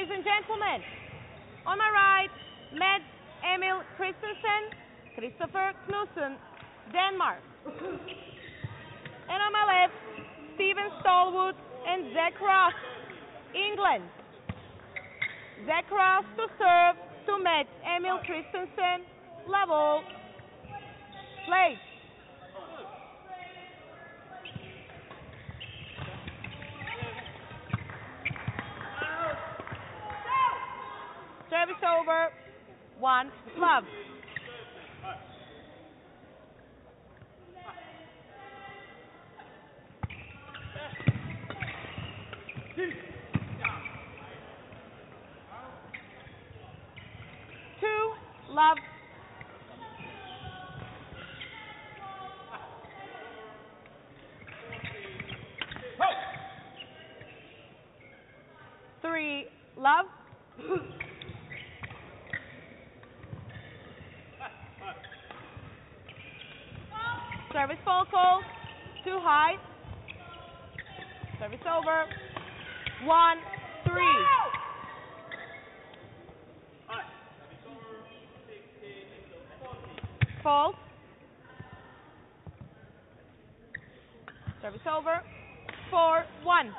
Ladies and gentlemen, on my right, Mads Emil Christensen, Christopher Knudsen, Denmark. And on my left, Stephen Stallwood and Zach Ross, England. Zach Ross to serve to Mads Emil Christensen, level. Play. Service over. 1 love. Two love. Three love. Service fall call. Too high. Service over. 1, 3. Fault. Service over. 4, 1.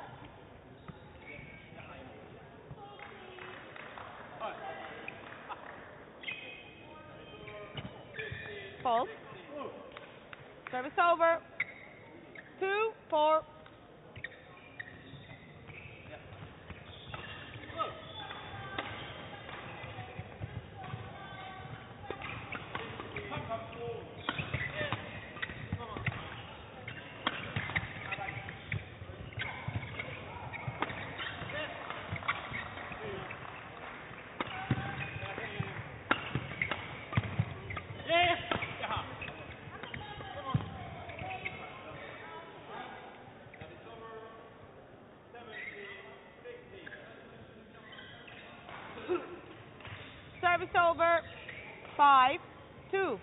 Fault. Service over. 2, 4. Service over. 5, 2.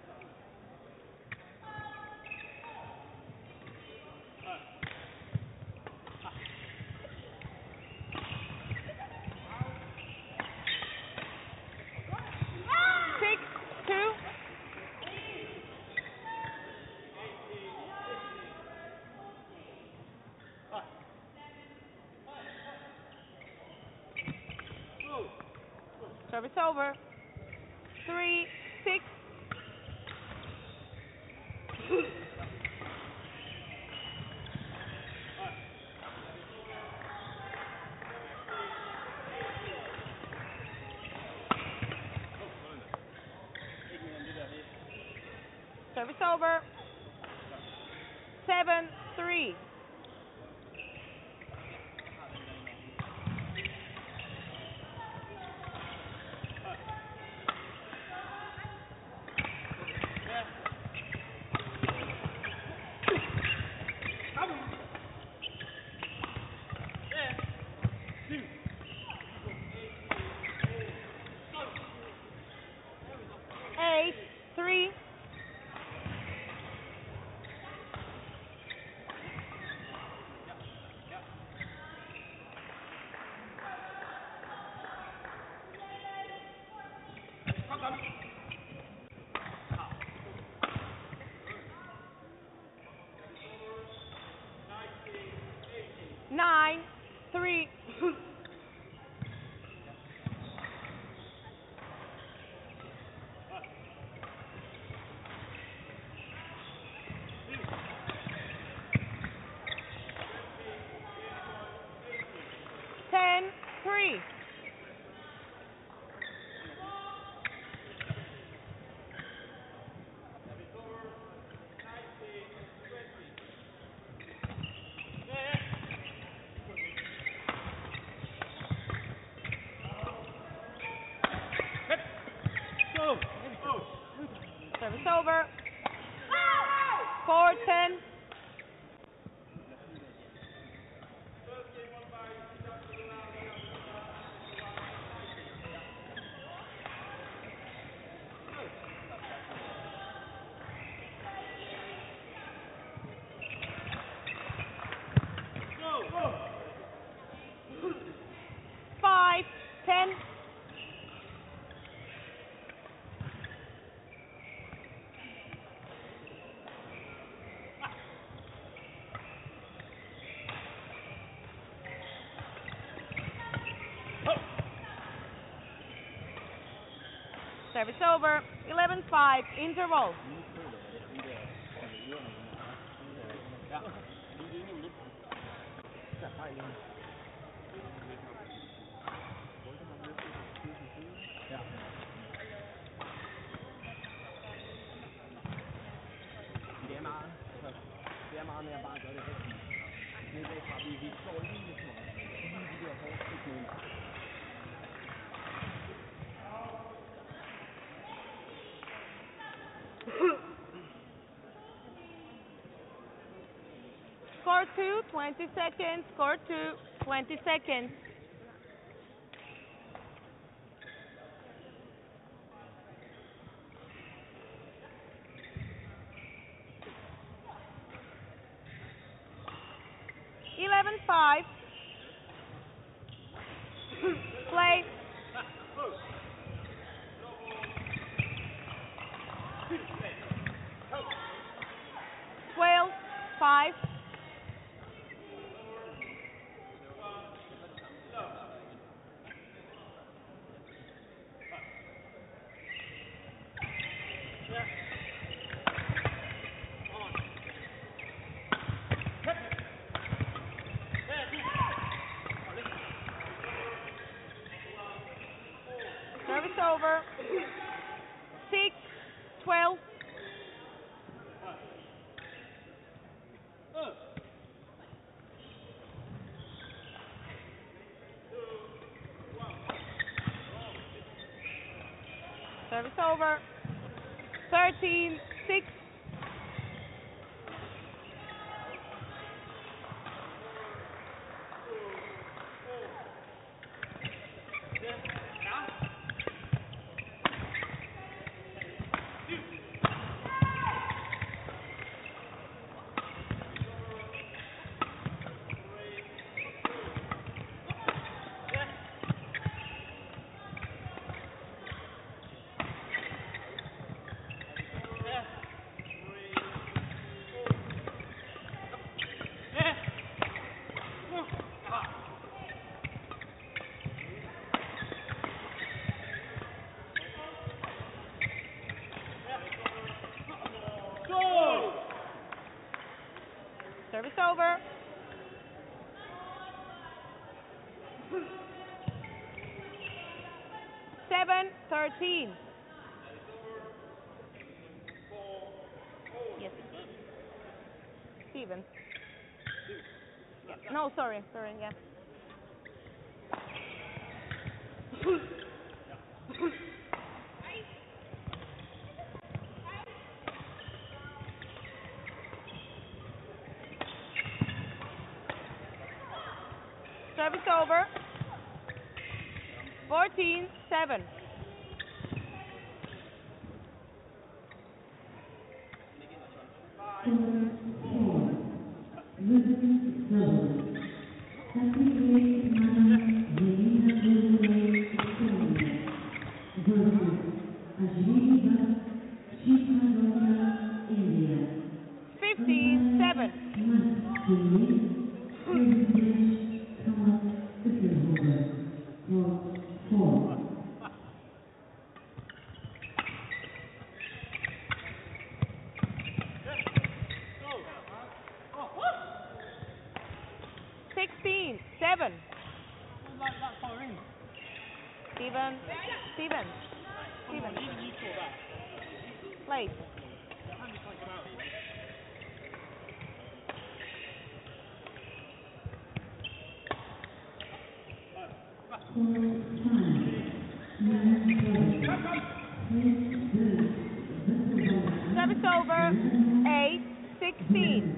Service over. 3, 6. Service over. 7, 3. Nine, 3. Ten, 3. Service over. 4, 10. Service over. 11-5. Interval. Det er meget mere bare at gøre det rigtigt. Nedad fra, vi slår lige små. Lige de der hårde stikninger. Score 2, 20 seconds. Score 2, 20 seconds. Five. Play. 12-5. Service over. 6-12. Service over. 13-6. Service over. 7-13. Yes. Steven. Yeah. No, sorry, yeah. Service over. 14-7. Seven. Steven. Late. Service over. 8-16.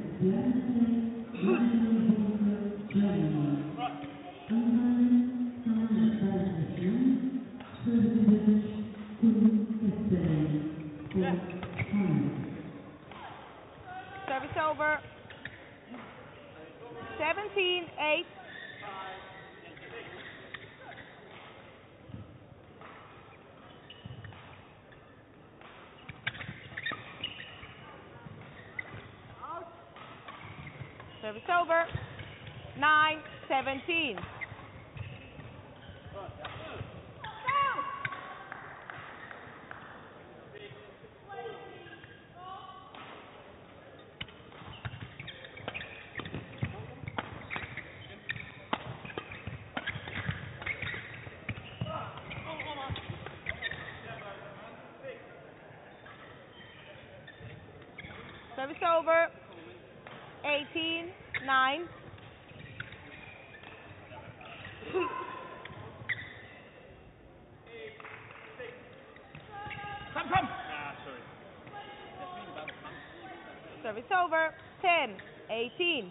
Service over. 17-8. Service over. 9-17. over. 18-9. Come. Ah, sorry. Just read about the come. Service over. 10-18.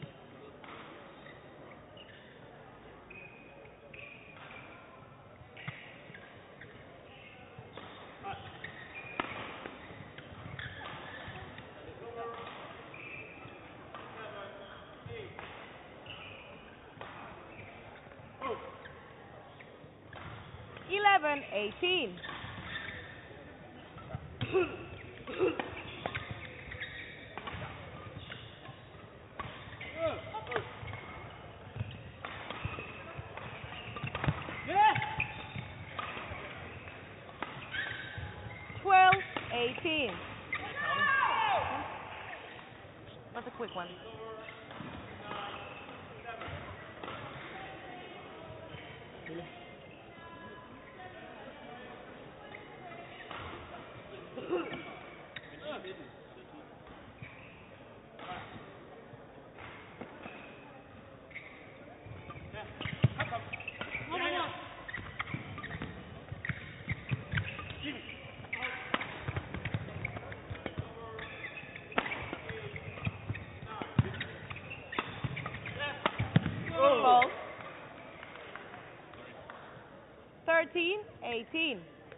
Oh. 11-18. Yeah. 12-18. That's a quick one. Ball. 13-18.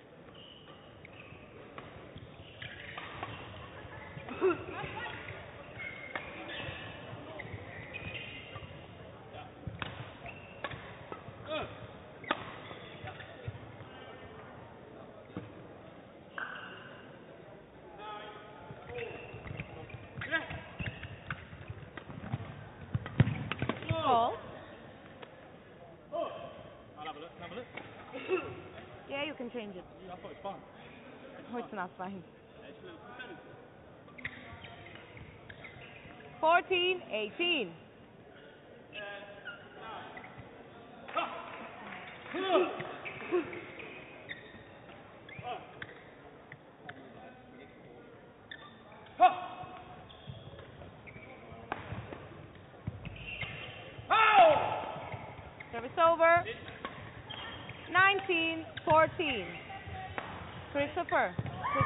Ball. I'll have a look. Yeah, you can change it. I thought it's fine. Oh, it's not fine. It's a little 14-18. Service over. 19-14. Christopher.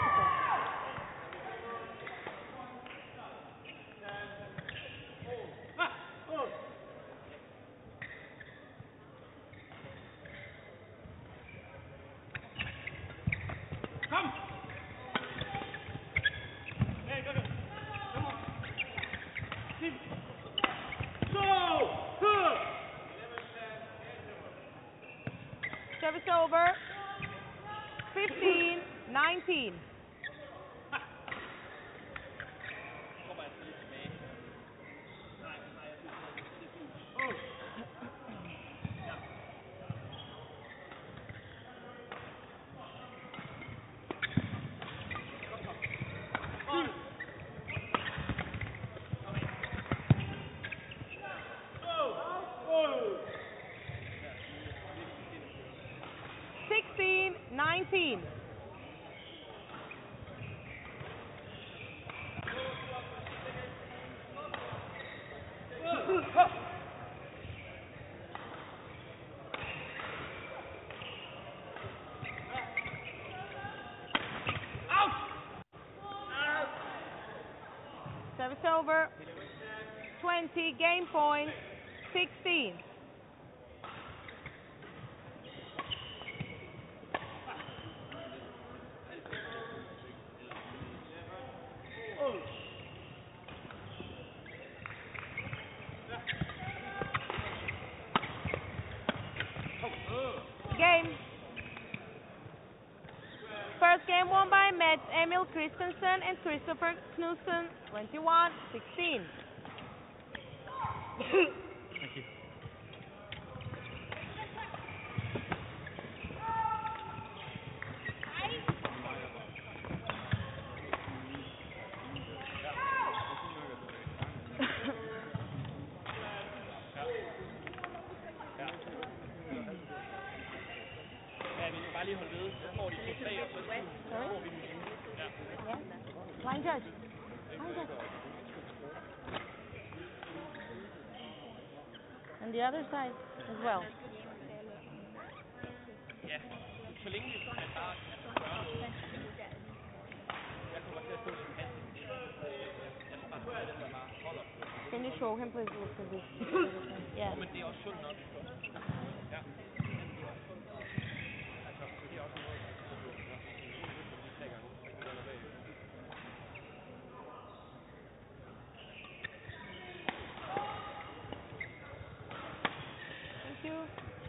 Come! Hey, go. Come on. Go! Service over. 15-19. Oh! 16-19. Service over. 20, game point. 16. Game. First game won by Mats Emil Christensen and Christopher Knudsen, 21-16. Thank you. Ja, vi skal bare lige holde ved. Så får de 2-3, og så får vi den igen. Ja. Line judge. Line judge. On the other side as well. Ja, så længe det er bare at gøre noget. Jeg kommer til at stå som hat. Jeg skal bare have den, der bare holder. Can you show him please look at this? Yeah. Men det er også sundt nok. Ja. Altså, det er også noget, de 3 gange. Thank you.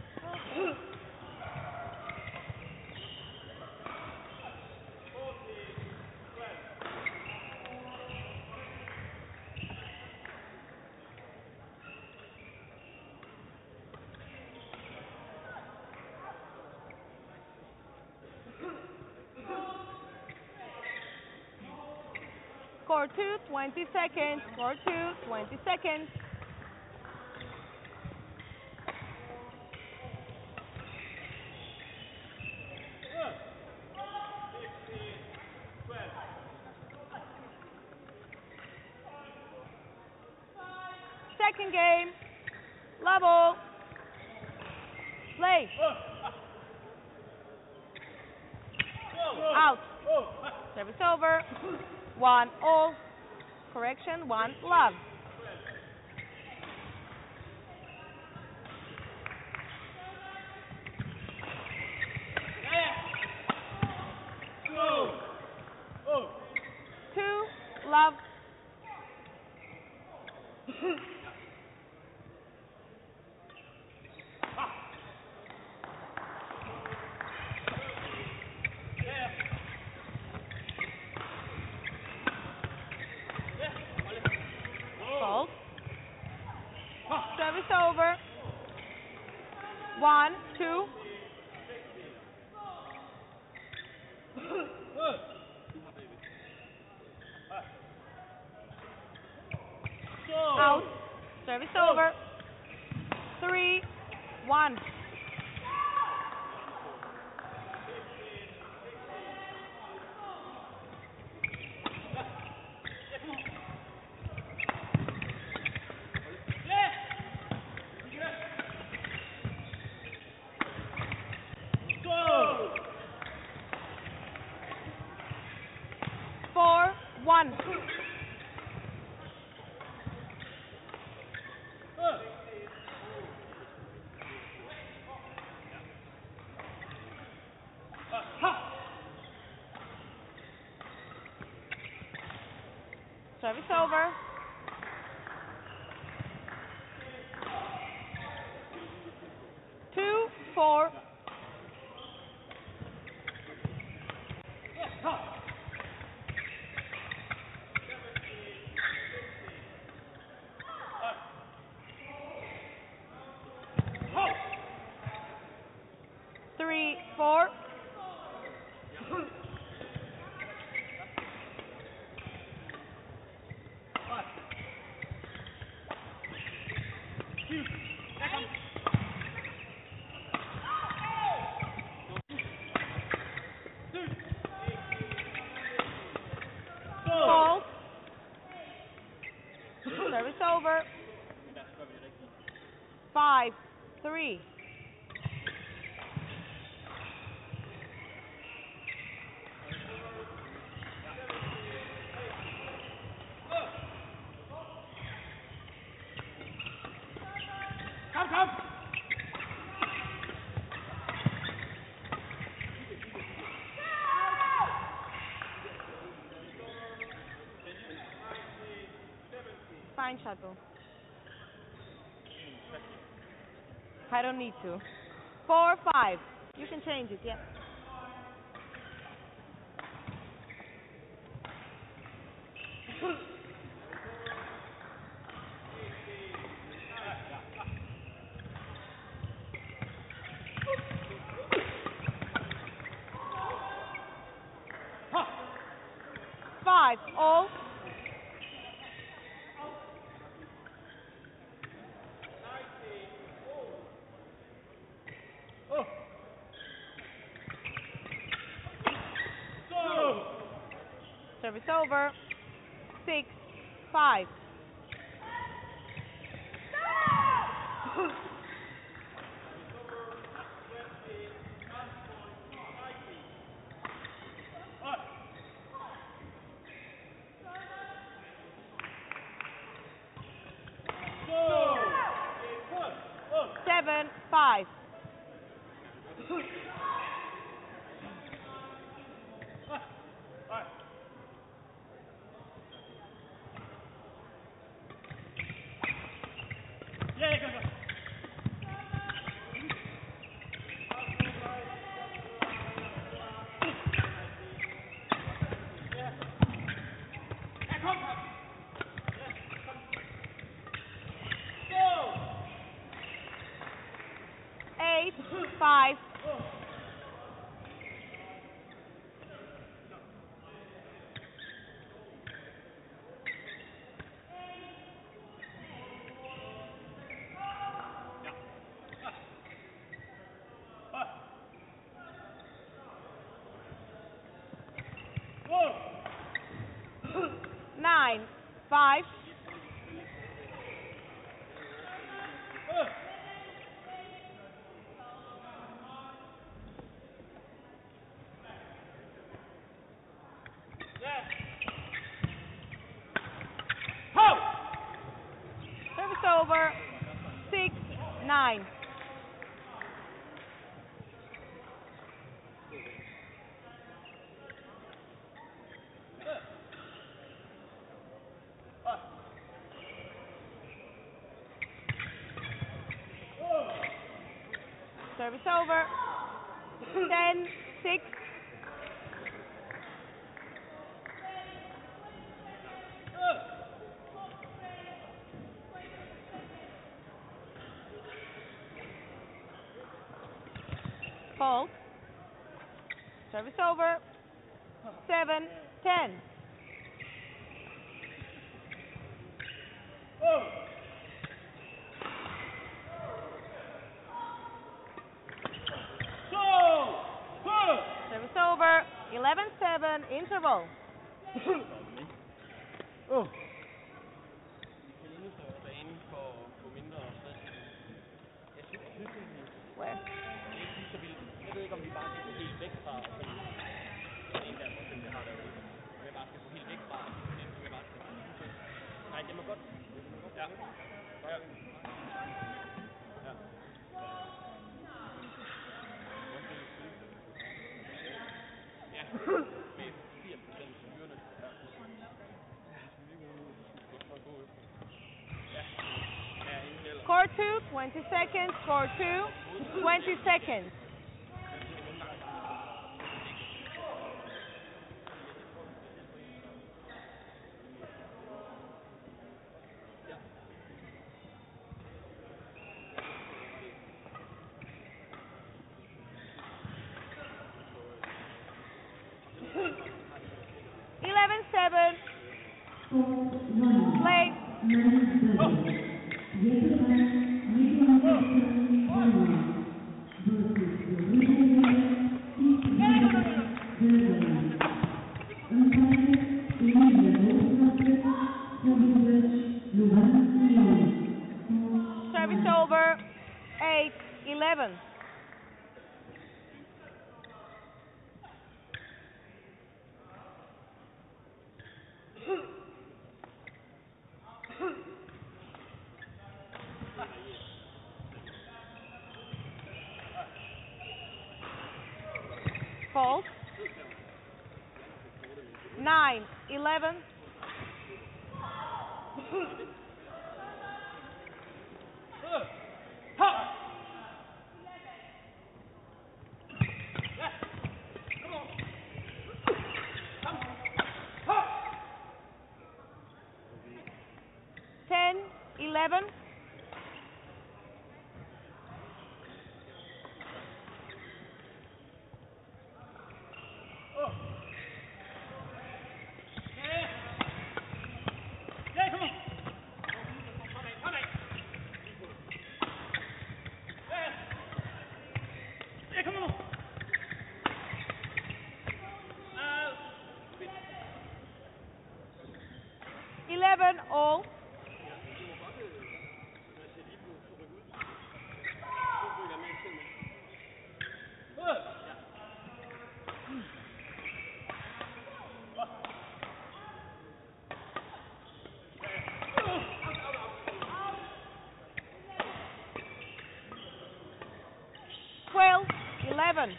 Score 2, 20 seconds. Score 2, 20 seconds. Second game. Level. Play. Out. Service over. 1 all. Correction, 1 love. Two love. Fault. Service over. 1, 2. Out. Service over. 3, 1. Four, 1. Service over. 2, 4. Three, 4. Fault. Service over. 5, 3. Come. Fine, shuttle. I don't need to. 4, 5. You can change it, yeah. Five, all. Service over. 6, 5. 7, 5. Eight, 5. Nine, 5. Service over. 6, 9. Service over. 10, 6. Fault. Service over. 7, 10. Service over. 11, 7. Interval. Where? Jeg ved ikke, om vi bare skal gå helt væk fra en der, hvor den har derude. Om jeg bare skal gå helt væk fra den, om jeg bare skal... Nej, det må godt. Ja. Ja. Ja. Ja. Med 80% styrende. Ja. Ja. Ja, ingen heller. Score 2, 20 seconds. Score 2, 20 seconds. Play. Service over. 8, 11. Fault. 9, 11. Ten, 11. All. 7.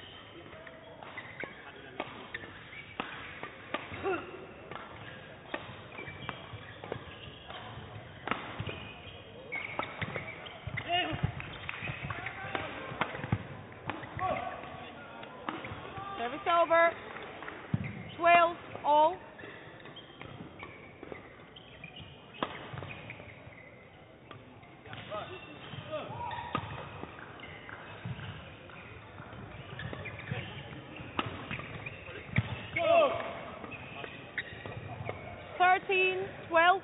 Service over. 12 all. Go! 13, 12.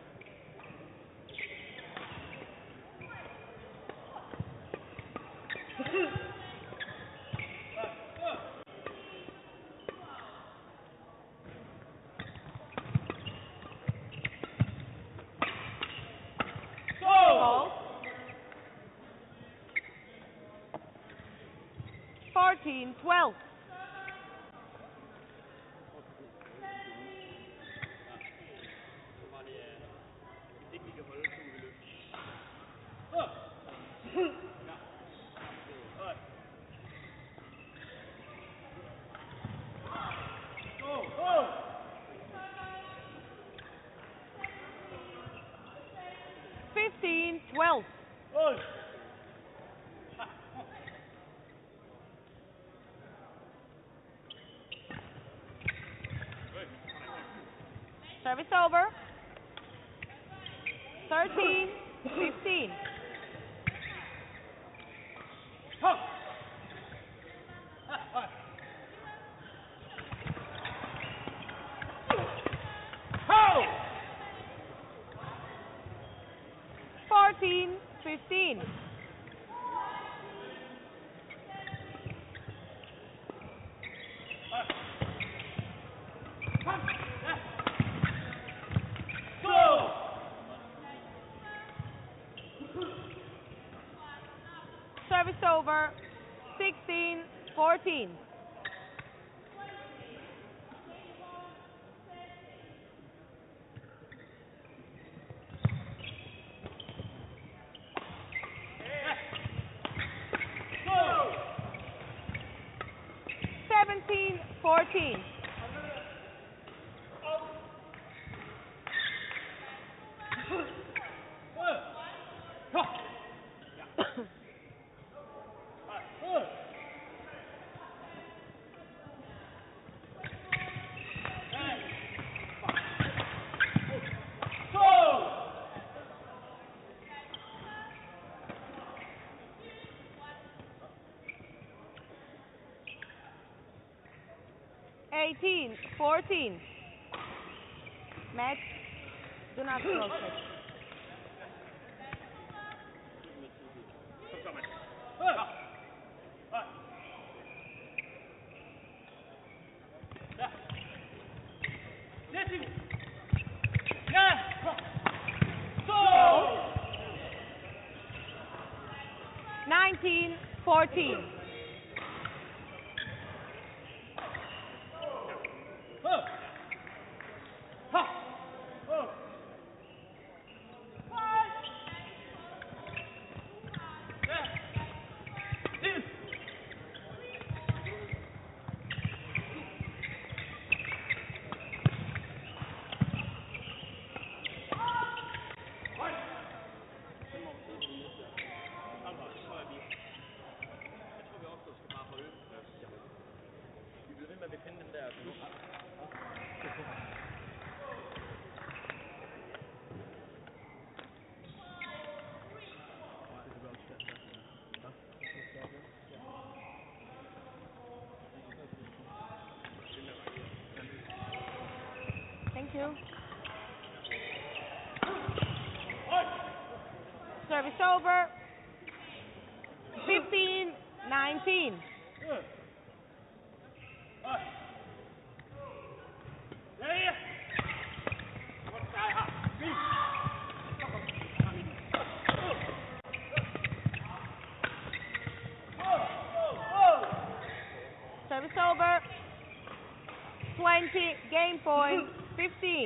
Ball. 14, 12. Hvis ikke vi kan holde 2 i løbet. Go! 15, 12. Service over. 13, 15. Ho! 14, 15. Go! Service over. 16, 14. Go! 17, 14. Go! 18, 14. Match. Do not close it. Go! 19, 14. Thank you. Service over. 15, 19. Service over. 20, game point. 15.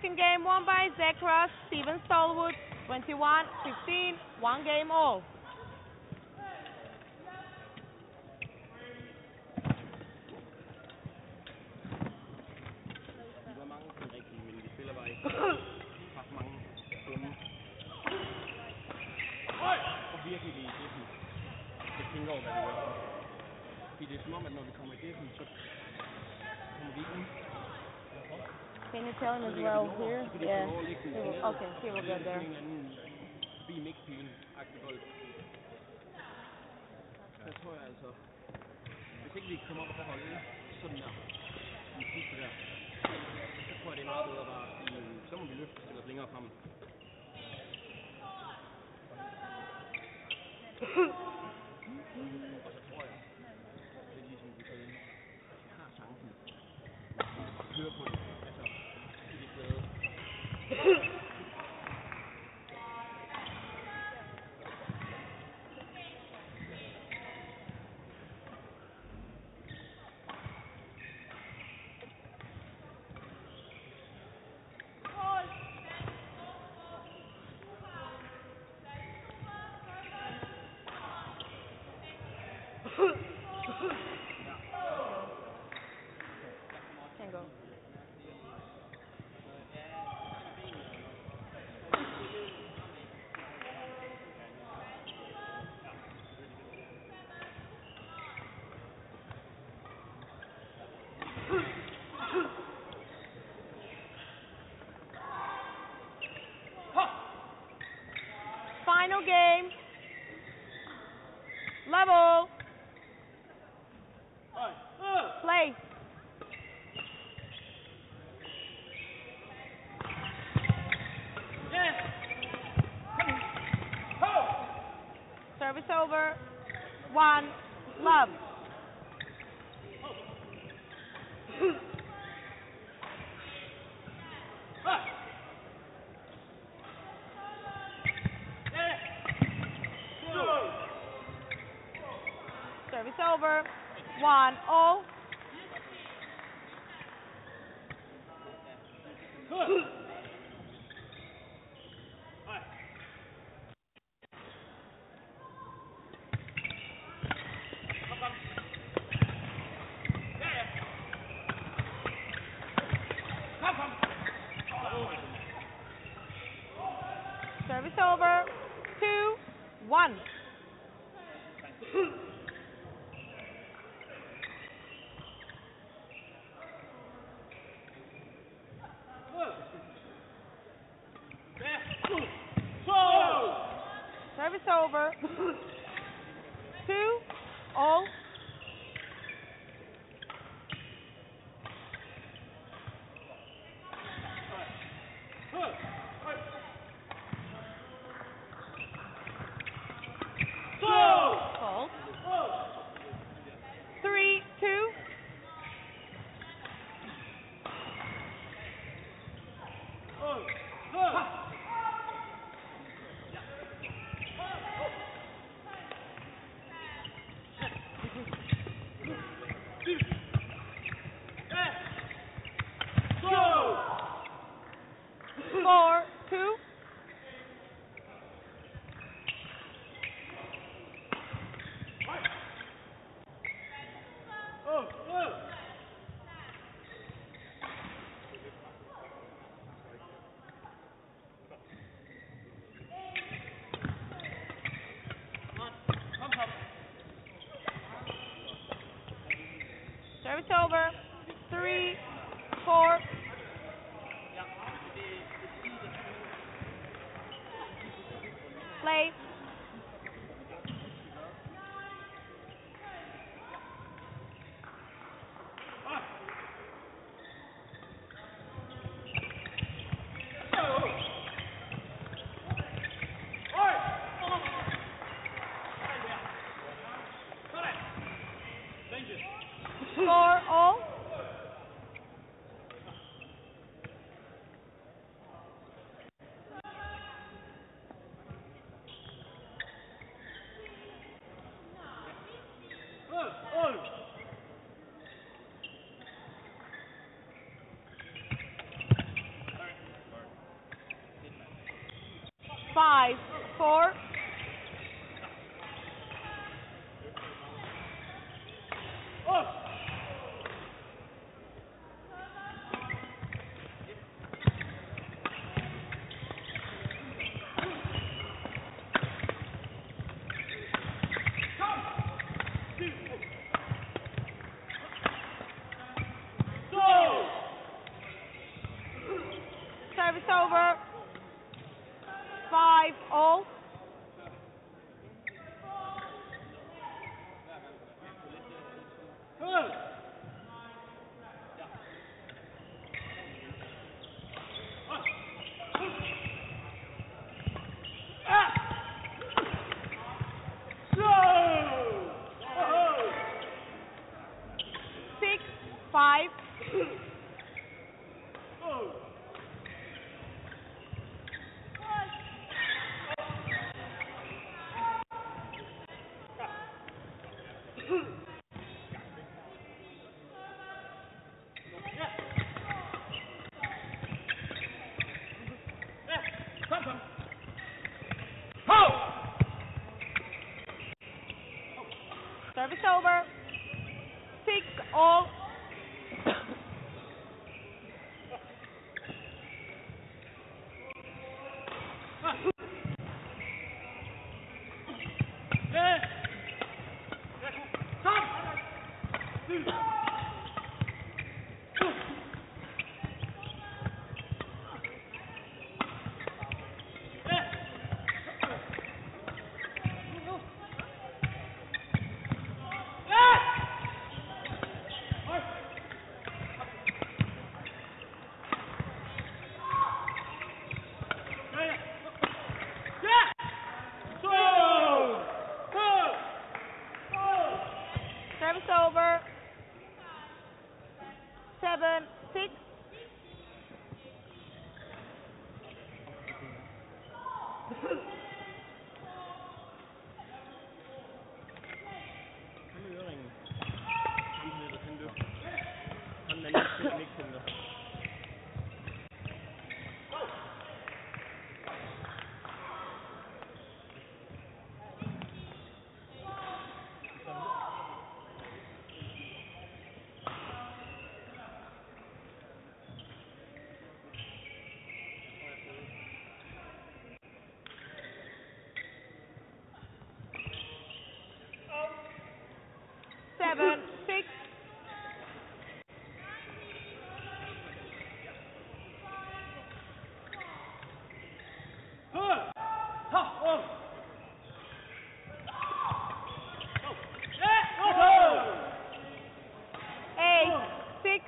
Second game won by Zach Ross, Steven Stallwood, 21-15, one game all. De var mange sådan rigtige, men de spiller bare ikke ret mange unge. Og virkelig i defen. Jeg tænker over, hvad vi gør. Fordi det er som om, at når vi kommer i defen, så kommer vi ikke ud. Can you tell him as well here? Yeah. Okay, he will get there. En anden forbi mixpilen-agtig bold. Der tror jeg altså, hvis ikke vi kommer op og holde sådan der, den sidste der, så tror jeg det er meget bedre bare at sige, så må vi løfte og stille os længere frem. Og så tror jeg, det er ligesom vi kan, hvis vi har chancen, og køre på det, altså, i det flade. Can go. Final game. Level. Play. Service over. 1, love. Service over. 1, all. Service over. 2, 1. Service over. 2, all. Called. 3, 2. Four, 2. Service over. 3, 4. Play. Score all. 4. Service over. 5 all. Six, 5. Service over. 6 all. Service over. 7, 6. Han med øringen. Han hedder han løfter. Han er ikke til det. 7, 6. Eight, 6.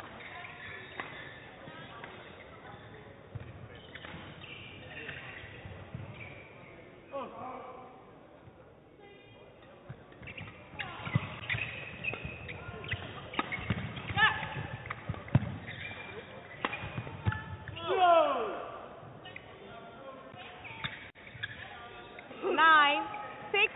Nine, 6.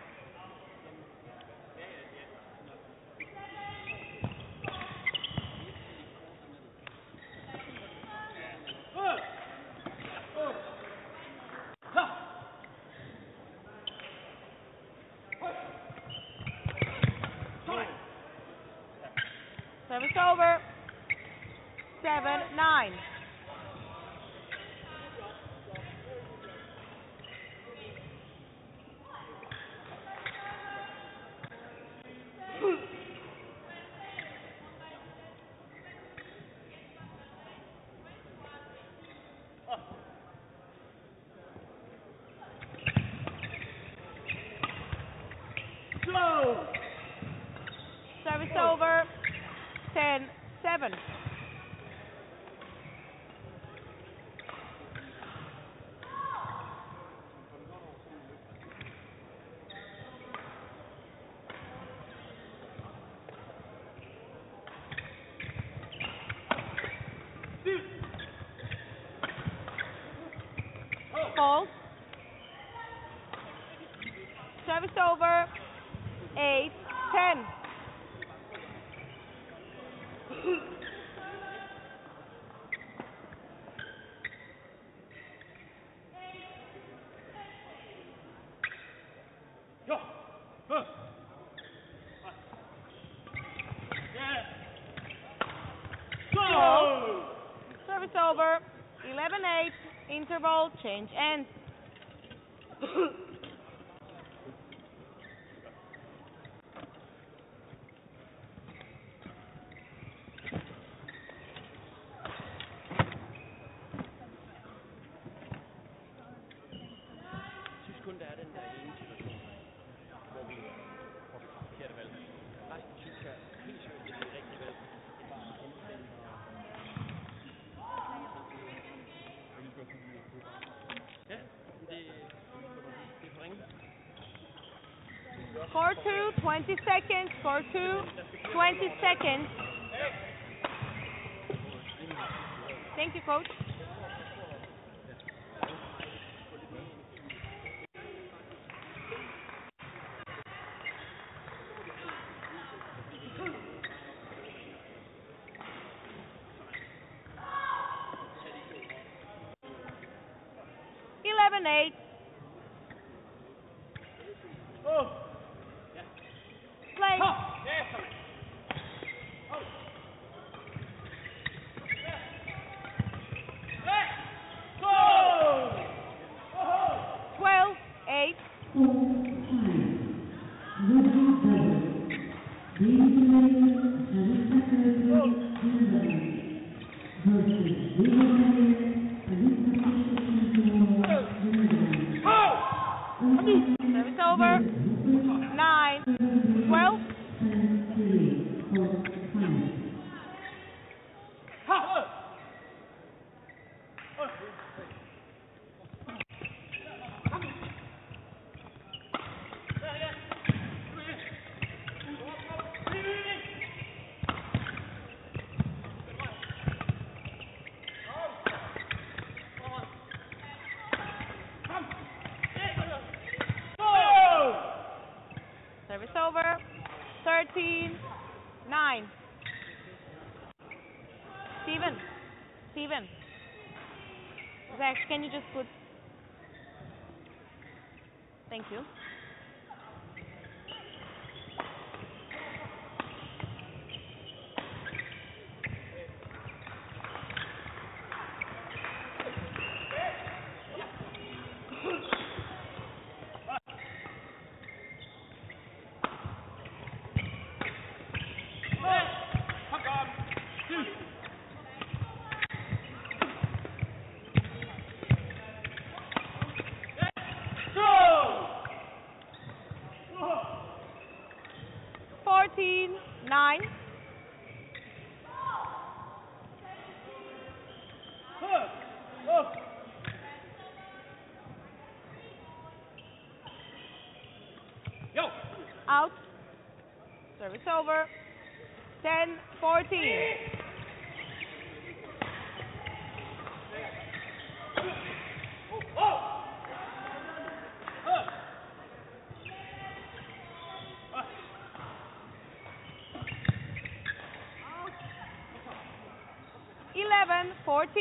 Service over. 7, 9. Service over. 10, 7. False. Service over. 8, 10. Service over. 11-8. Interval. Change ends. Jeg synes kun, der er den der ene situation, hvor vi får forkerte valg. Resten synes jeg helt seriøst, det er det rigtige valg. Det er bare enten den Ja, det er for ringe. Score 2, 20 seconds. Score 2, 20 seconds. Thank you, coach. Eight. Play. 12-8. Service over. 9-12. Service over. 13-9. Steven. Zach, can you just put... Thank you. Nine. Out. Service over. 10-14. Eleven, 14.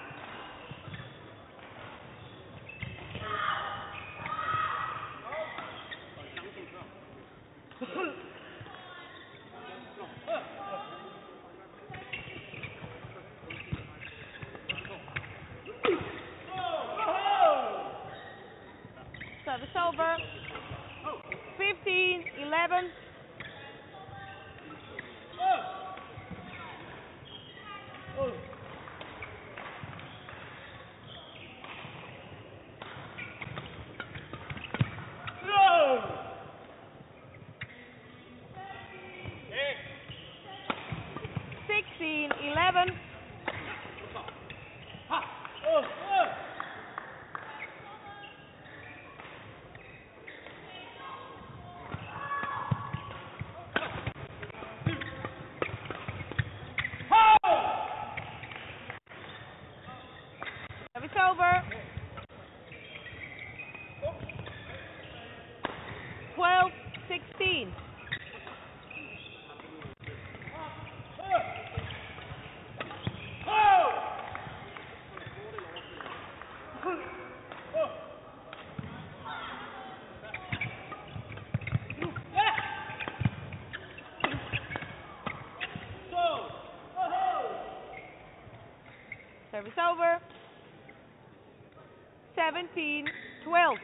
Service over. 15-11. Service over. 12-16. Service over. 17-12.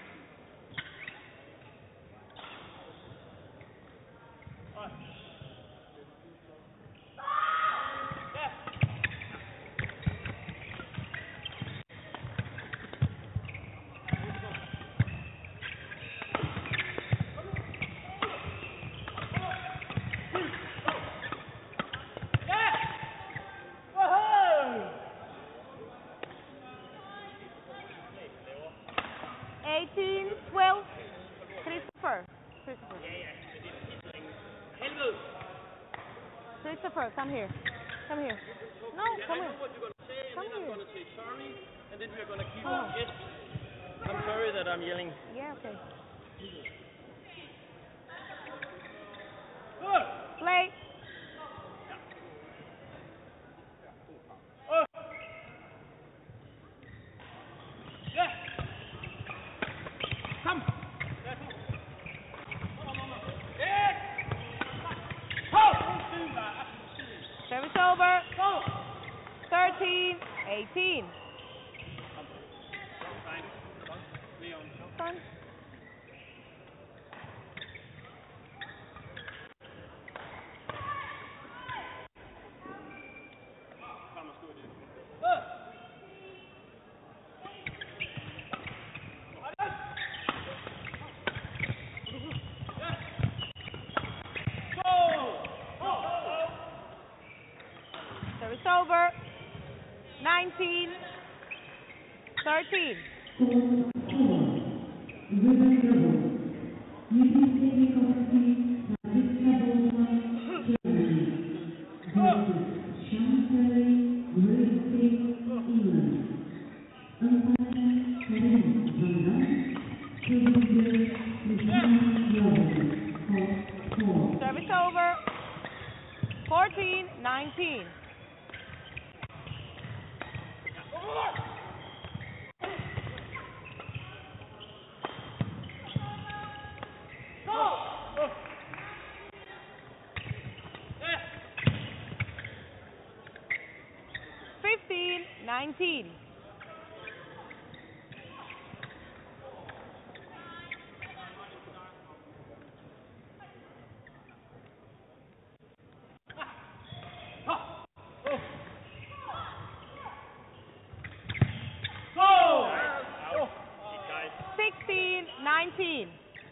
Christopher, come here. Come here. No, come here. I know what you're going to say, and Come then I'm here. going to say sorry, and then we're going to keep on. Yes, I'm sorry that I'm yelling. Yeah, okay. Play. Come. Service over. 13-18. Fine. Service over. 19-13. Service over. 14-19. Fifteen, 19. Out. 16, 19.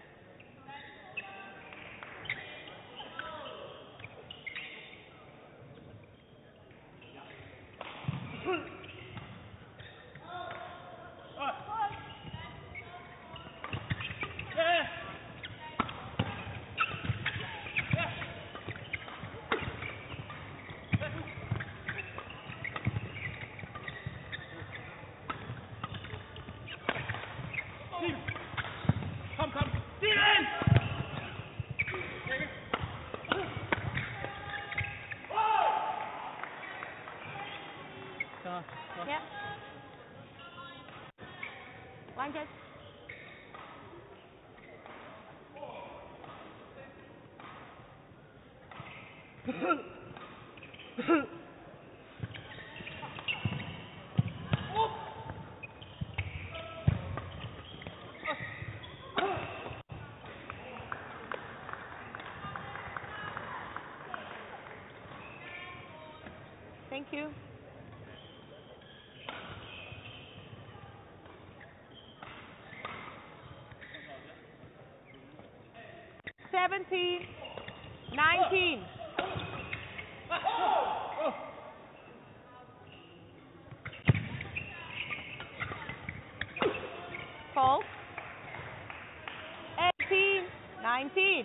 Come. Steven! Yeah. Blanket. Thank you. Seventeen, 19. False. 18, 19.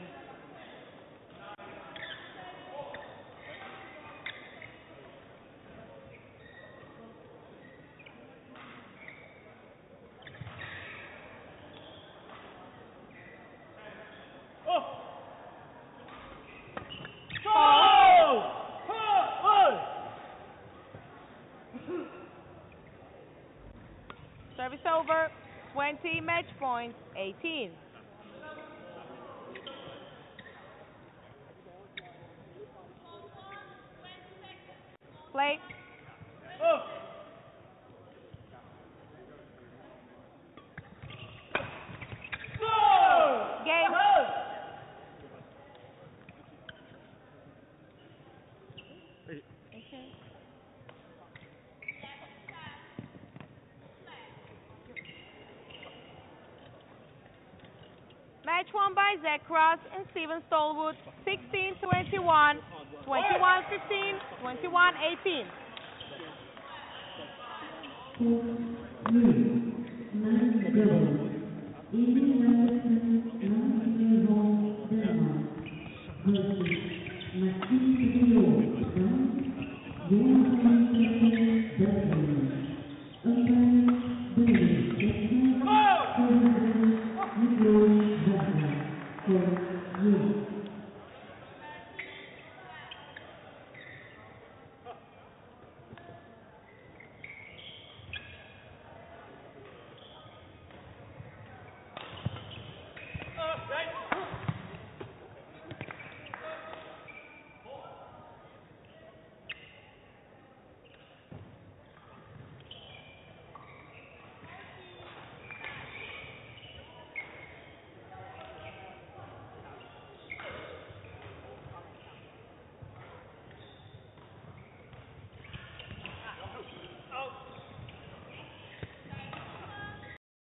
Service over. 20 match points. 18. Play. match won by Zach Ross and Steven Stallwood, 16-21, 21-15, 21-18. Indian